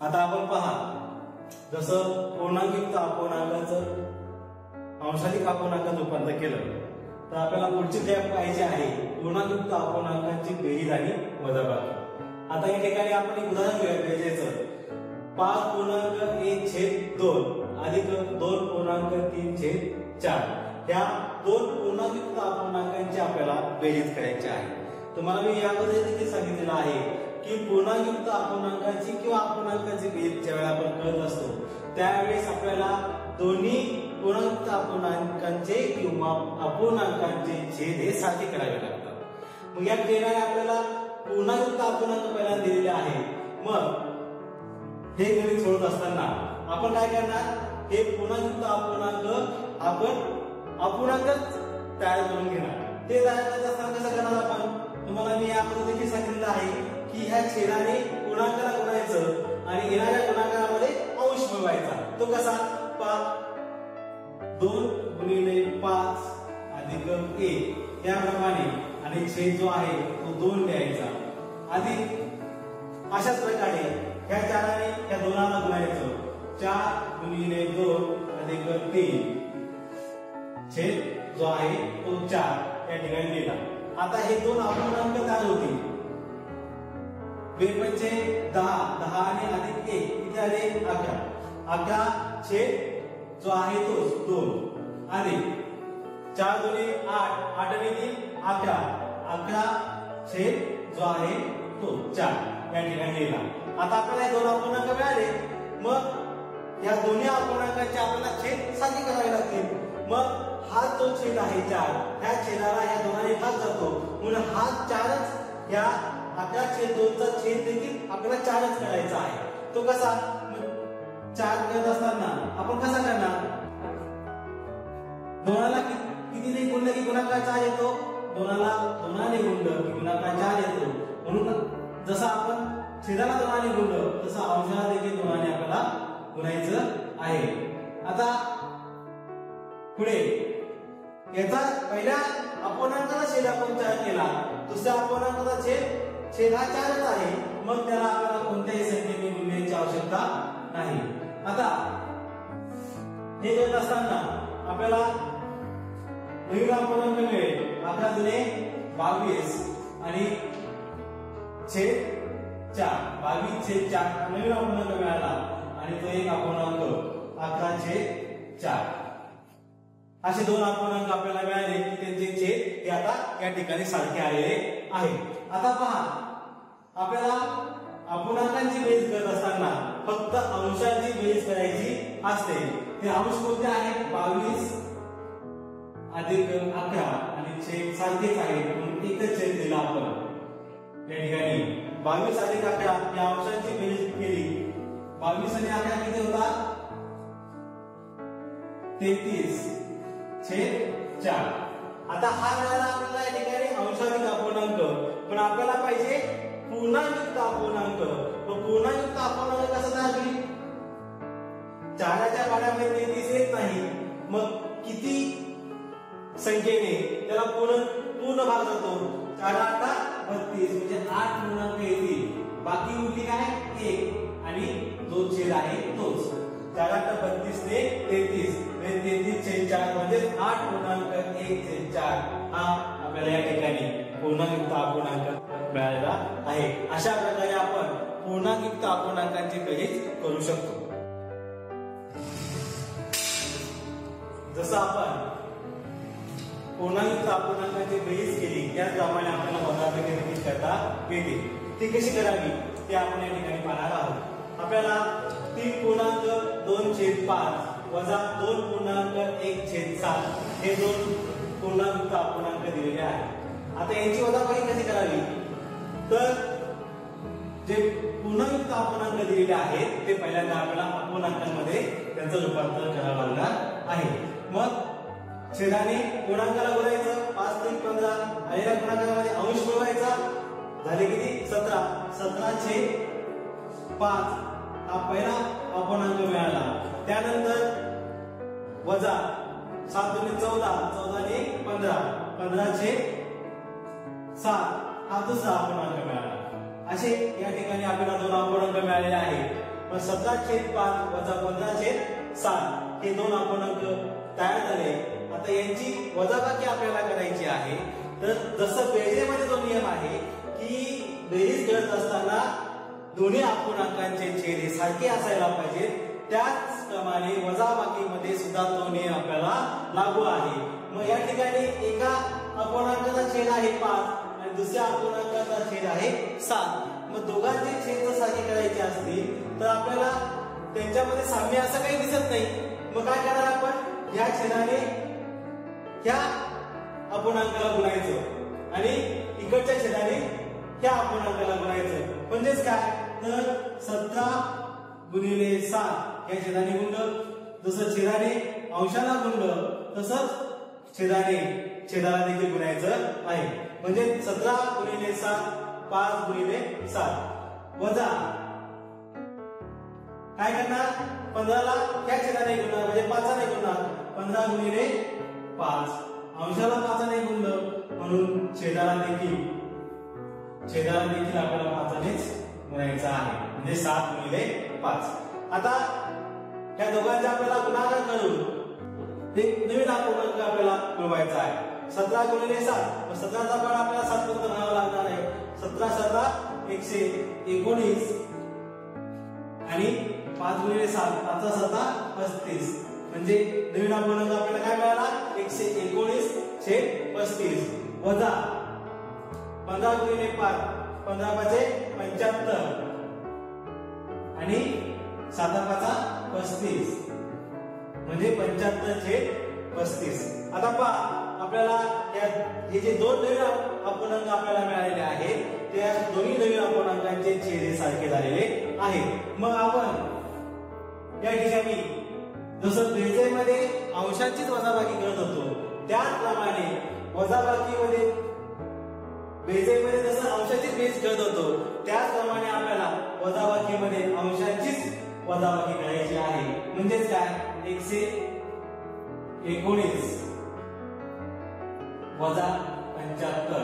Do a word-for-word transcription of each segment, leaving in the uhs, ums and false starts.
आता आपण पहा, जसं पूर्णांकयुक्त अपूर्णांकाचं अंशाधिक अपूर्णांकात रूपांतर केलं तर आपल्याला पुढची स्टेप पाहिजे आहे पूर्णांकयुक्त अपूर्णांकांची बेरीज आणि वजाबाकी. आता या ठिकाणी आपण एक उदाहरण घेऊया बेरीजचं. पाच पूर्णांक एक छेद दोन अधिक दोन पूर्णांक तीन छेद चार ह्या दोन पूर्णांकयुक्त अपूर्णांकांची आपल्याला बेरीज करायची आहे. तुम्हाला मी यामध्ये देखील सांगितलेलं आहे की पूर्णांकयुक्त अपूर्णांकांची किंवा अपूर्णांकांची बेरीज ज्यावेळेला आपण करत असतो त्यावेळेस आपल्याला दोन्ही पूर्णांकयुक्त अपूर्णांकांचे किंवा अपूर्णांकांचे छेद हे सारखे करावे लागतात. मग या ठिकाणी आपल्याला पूर्णांकयुक्त अपूर्णांक पहिल्यांदा दिलेले आहे. मग हे गणित सोडत असताना आपण काय करणार, हे पूर्णांकयुक्त अपूर्णांक आपण अपूर्णांकच तयार करून घेणार. ते तयार करत असताना कसं करणार आपण, तुम्हाला मी यामध्ये देखील सांगितलेलं आहे की ह्या छेदाने पूर्णांकाला गुणायचं आणि येणाऱ्या गुणाकारामध्ये अंश मिळवायचा. तो कसा, दोन गुणिले पाच अधिक एक याप्रमाणे आणि छेद जो आहे तो दोन द्यायचा. अधिक अशाच प्रकारे ह्या चाराने ह्या दोनाला गुणायचं. चार गुणिले दोन अधिक तीन छेद जो आहे तो चार या ठिकाणी दिला. आता हे दोन अपूर्णांक तयार होतील. बेपंचे दहा, दहा आणि अधिक एक किती आले, अकरा. अकरा छेद जो आहे तो दोन अधिक चार दोन्ही आठ, आठ आणि तीन अकरा, अकरा छेद जो आहे तो चार या ठिकाणी दिला. आता आपल्याला हे दोन अपूर्णांक मिळाले. मग या दोन्ही अपूर्णांकांचे आपल्याला छेद सारखे करावे लागतील. मग हा जो छेद आहे चार, ह्या छेदाला ह्या दोघांनी भाग जातो म्हणून हा चारच या अकरा छेद दोनचा छेद देखील आपल्याला चारच करायचा आहे. तो कसा, चार करत असताना आपण कसा करणार, दोनाला कितीने गुणलं की गुणाकार चार येतो, दोनाला दोनाने गुणलं की गुणाकार चार येतो. म्हणून जसं आपण छेदाला दोनाने गुणलं तसं अंशाला देखील दोनाने आपल्याला गुणायचं आहे. आता पुढे याचा पहिल्या अपूर्णांकाचा छेद आपण चार केला, दुसऱ्या अपूर्णांकाचा छेद छेद हा चारच आहे. मग त्याला आपल्याला कोणत्याही संख्येने गुणण्याची आवश्यकता नाही. आता हे करत असताना आपल्याला नवीन अपूर्णांक मिळेल. अकरा दुने बावीस आणि छेद चार, बावीस छेद चार नवीन अपूर्णांक मिळाला आणि तो एक अपूर्णांक अकरा छेद चार. असे दोन अपूर्णांक आपल्याला मिळाले की त्यांचे छेद हे आता या ठिकाणी सारखे आलेले आहे. आता पहा, आपल्याला अपूर्णांकांची बेरीज करत असताना फक्त अंशांची बेरीज करायची असते. ते अंश कोणते आहेत, बावीस अधिक अकरा आणि छेद सारखेच आहे म्हणून एकच छेद दिला आपण या ठिकाणी. बावीस अधिक अकरा या अंशांची बेरीज केली. बावीस आणि अकरा किती होता, तेहतीस छेद चार. आता हा मिळाला आपल्याला या ठिकाणी अंशाधिक अपूर्णांक. पण आपल्याला पाहिजे पूर्णांकयुक्त अपूर्णांक. पूर्णांकयुक्त अपूर्णांक कसा तयार होईल, चाराच्या पाड्यामध्ये तेहतीस येत नाही. मग किती संख्येने त्याला पूर्ण पूर्ण भाग जातो, चार आठा बत्तीस म्हणजे आठ पूर्णांक येतील. बाकी उरली काय, एक आणि जो छेद आहे तोच. चार आठ बत्तीस ने तेहतीस, तेहतीस छेद चार म्हणजे आठ पूर्णांक एक छेद चार हा आपल्याला या ठिकाणी पूर्णांकयुक्त अपूर्णांक मिळालेला आहे. अशा प्रकारे आपण पूर्णांकयुक्त अपूर्णांकांची बेरीज करू शकतो. जसं आपण पूर्णांकयुक्त अपूर्णांकांची बेरीज केली त्याचप्रमाणे आपल्याला वजाबाकी देखील करता येते. ती कशी करावी ते आपण या ठिकाणी पाहणार आहोत. आपल्याला तीन पूर्णांक दोन छेद पाच वजा दोन पूर्णांक एक छेद सात हे दोन पूर्णांक अपूर्णांक दिलेले आहेत. आता यांची वजाबाकी कशी करावी, तर जे पूर्णांक अपूर्णांक दिलेले आहेत ते पहिल्यांदा आपल्याला अपूर्णांकांमध्ये त्यांचं रूपांतर करावं लागणार आहे. मग छेदाने पूर्णांकाला गुणायचं, पाच तीन पंधरा आणि या पूर्णांकामध्ये अंश मिळवायचा. झाले किती, सतरा. सतरा छेद पाच हा पहिला अपूर्णांक मिळाला. त्यानंतर वजा सात दोन्ही चौदा, चौदा ने पंधरा, पंधरा छेद सात हा दुसरा अपूर्णांक मिळाला. असे या ठिकाणी आपल्याला दोन अपूर्णांक मिळालेले आहेत. मग सतरा छेद पाच वजा पंधरा छेद सात हे दोन अपूर्णांक तयार झाले. आता यांची वजाबाकी आपल्याला करायची आहे. तर जसं बेरजेमध्ये जो नियम आहे की बेरीज करत असताना दोन्ही अपूर्णांकांचे छेद हे सारखे असायला पाहिजेत, त्याचप्रमाणे वजाबाकीमध्ये सुद्धा तो नियम आपल्याला लागू आहे. मग या ठिकाणी एका अपूर्णांकाचा छेद आहे पाच आणि दुसऱ्या अपूर्णांकाचा छेद आहे सात. मग दोघांचे छेद जर सारखे करायचे असतील तर आपल्याला त्यांच्यामध्ये साम्य असं काही दिसत नाही. मग काय करणार आपण, या छेदाने ह्या अपूर्णांकाला गुणायचं आणि इकडच्या छेदाने ह्या अपूर्णांकाला गुणायचं. म्हणजेच काय, तर सतरा गुणिले सात या छेदाने गुणलं, जसं छेदाने अंशाला गुणलं तसंच छेदाने छेदाला देखील गुणायचं आहे. म्हणजे सतरा गुणिले सात पाच गुणिले सात वजा काय करणार, पंधराला ह्या छेदाने गुणणार म्हणजे पाचाने गुणणार, पंधरा गुणिले पाच, अंशाला पाचाने गुणलं म्हणून छेदाला देखील छेदाला देखील आपल्याला पाचानेच गुणायचं आहे. म्हणजे सात गुणिले पाच. आता या दोघांचा आपल्याला गुणाकार करून एक नवीन अपूर्णांक आपल्याला मिळवायचा आहे. सतरा गुणिले सात, सतराचा पाढा आपल्याला सात पर्यंत घालावा लागणार आहे. सतरा सतरा एकशे एकोणीस आणि पाच गुणिले सात पाचा सतरा पस्तीस. म्हणजे नवीन अपूर्णांक आपल्याला काय मिळाला, एकशे एकोणीस छेद पस्तीस वजा पंधरा गुणिले पाच, पंधरा पाचे पंच्याहत्तर आणि साता पाचा पस्तीस म्हणजे पंच्याहत्तर छेद पस्तीस. आता पहा आपल्याला हे जे दोन नवीन अपूर्णांक आपल्याला मिळालेले आहेत त्या दोन्ही नवीन अपूर्णांकांचे छेद हे सारखे झालेले आहेत. मग आपण या ठिकाणी जसं बेरजेमध्ये अंशांचीच वजाबाकी करत होतो त्याचप्रमाणे वजाबाकीमध्ये बेरजेमध्ये जसं अंशाचीच बेरीज करत होतो त्याचप्रमाणे आपल्याला वजाबाकीमध्ये अंशांचीच वजाबाकी करायची आहे. म्हणजेच काय, एकशे एकोणीस वजा पंच्याहत्तर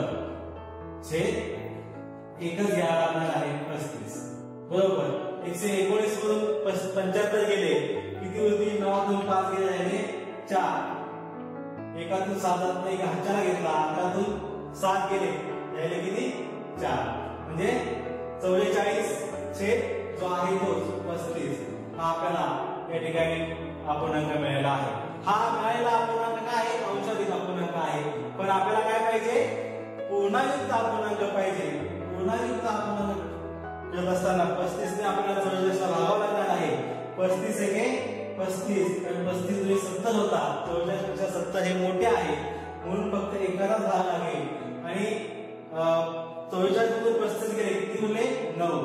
छेद एकच घ्यावा लागणार आहे पस्तीस. बरोबर, एकशे एकोणीस मधून पंच्याहत्तर गेले किती होती, नवातून पाच गेले राहिले चार, एकातून सात एक हाताला घेतला, अकरातून सात गेले राहिले किती चार, म्हणजे चौवेचाळीस छेद जो आहे तो पस्तीस हा आपल्याला या ठिकाणी अपूर्णांक मिळाला आहे. हा मिळालेला अपूर्णांक काय आहे, अंशाधीन अपूर्णांक आहे. पण आपल्याला काय पाहिजे, पूर्णायुक्त अपूर्णांक पाहिजे. पूर्णायुक्त अपूर्णांक करत असताना पस्तीस ने आपल्याला चौवेचाळीसला भागावं लागणार आहे. पस्तीस एके पस्तीस, पस्तीस दुनी सत्तर होता, चौवेचाळीस पेक्षा सत्तर हे मोठे आहे म्हणून फक्त एकालाच भाग लागेल आणि चौवेचाळीस मधून पस्तीस गेले किती उरले नऊ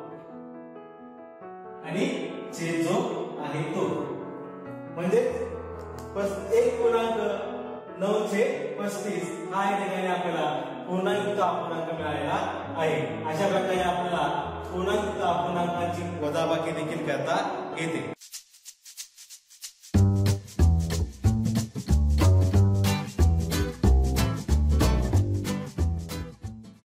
आणि छेद जो आहे तो म्हणजे एक पूर्णांक नऊ छेद पस्तीस हा या ठिकाणी आपल्याला पूर्णायुक्त अपूर्णांक मिळालेला आहे. अशा प्रकारे आपल्याला पूर्णायुक्त अपूर्णांकाची वजाबाकी देखील करता येते.